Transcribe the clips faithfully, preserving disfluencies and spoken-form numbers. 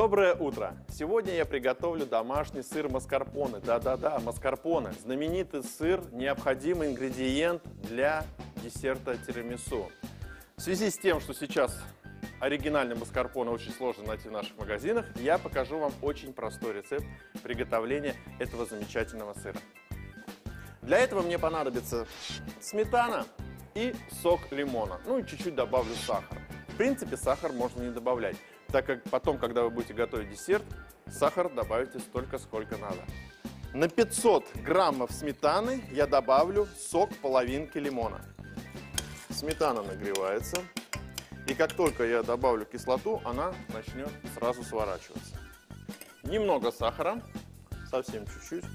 Доброе утро! Сегодня я приготовлю домашний сыр маскарпоне. Да-да-да, маскарпоне. Знаменитый сыр, необходимый ингредиент для десерта тирамису. В связи с тем, что сейчас оригинальный маскарпоне очень сложно найти в наших магазинах, я покажу вам очень простой рецепт приготовления этого замечательного сыра. Для этого мне понадобится сметана и сок лимона. Ну и чуть-чуть добавлю сахара. В принципе, сахар можно не добавлять, так как потом, когда вы будете готовить десерт, сахар добавите столько, сколько надо. На пятьсот граммов сметаны я добавлю сок половинки лимона. Сметана нагревается, и как только я добавлю кислоту, она начнет сразу сворачиваться. Немного сахара, совсем чуть-чуть.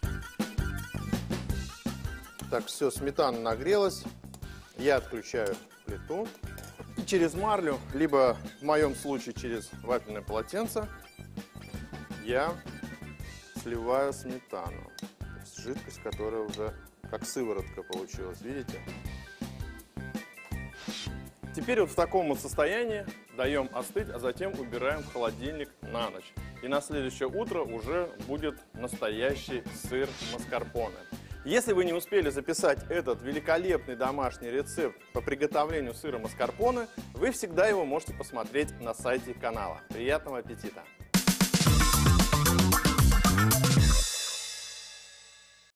Так, все, сметана нагрелась, я отключаю плиту. И через марлю, либо в моем случае через вафельное полотенце, я сливаю сметану. То есть жидкость, которая уже как сыворотка получилась, видите? Теперь вот в таком вот состоянии даем остыть, а затем убираем в холодильник на ночь. И на следующее утро уже будет настоящий сыр маскарпоне. Если вы не успели записать этот великолепный домашний рецепт по приготовлению сыра маскарпоне, вы всегда его можете посмотреть на сайте канала. Приятного аппетита!